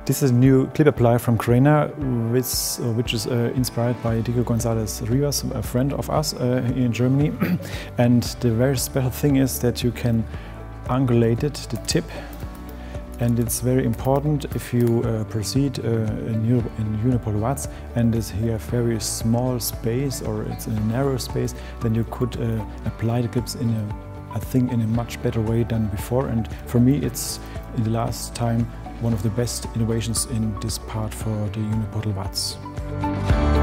This is a new clip applier from Grena, which is inspired by Diego Gonzalez Rivas, a friend of us in Germany. And the very special thing is that you can angulate it, the tip, and it's very important if you proceed in unipolar watts and you have very small space or it's in a narrow space, then you could apply the clips in a much better way than before. And for me, it's in the last time one of the best innovations in this part for the unipolar watts.